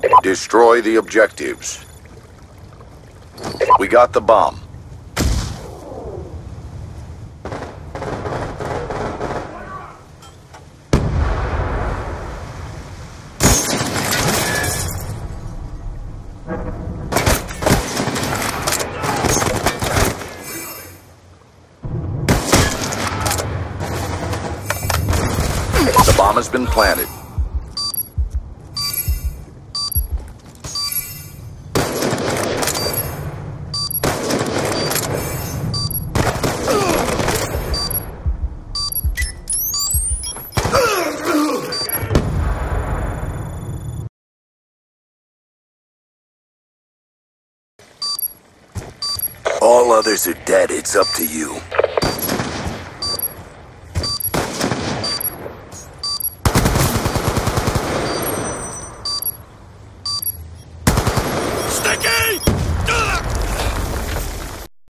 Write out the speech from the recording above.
Destroy the objectives. We got the bomb. The bomb has been planted. All others are dead. It's up to you.